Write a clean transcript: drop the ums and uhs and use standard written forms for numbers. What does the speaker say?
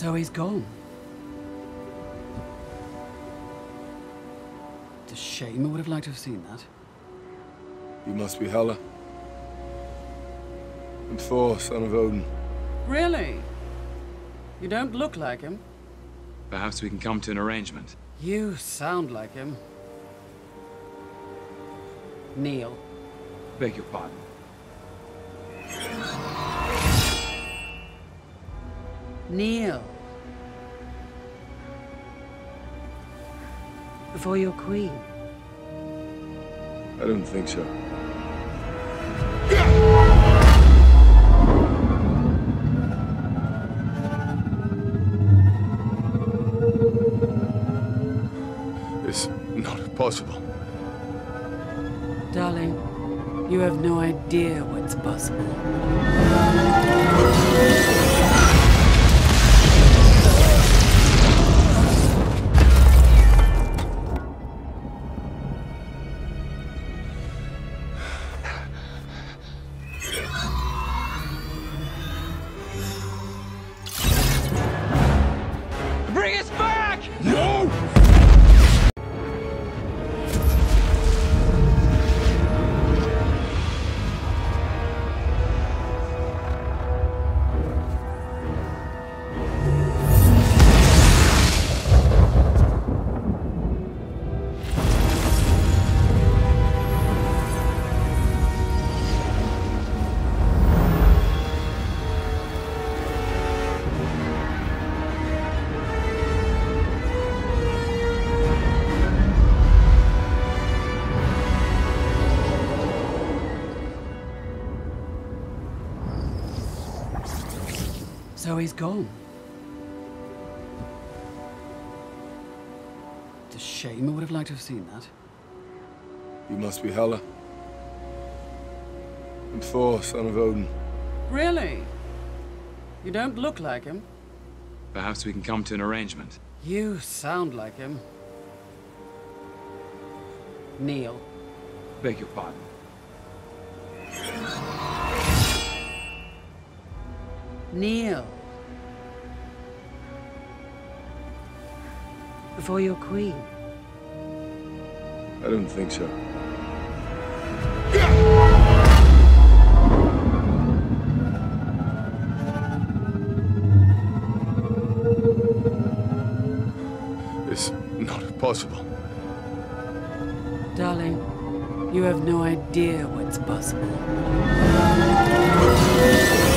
So he's gone. It's a shame. I would have liked to have seen that. You must be Hela. I'm Thor, son of Odin. Really? You don't look like him. Perhaps we can come to an arrangement. You sound like him. Kneel. Beg your pardon. Kneel. Before your queen. I don't think so. It's not possible. Darling, you have no idea what's possible. Bring us back! No! So he's gone. It's a shame. I would have liked to have seen that. You must be Hela. I'm Thor, son of Odin. Really? You don't look like him. Perhaps we can come to an arrangement. You sound like him. Kneel. Beg your pardon. Kneel. Before your queen. I don't think so. It's not possible. Darling, you have no idea what's possible.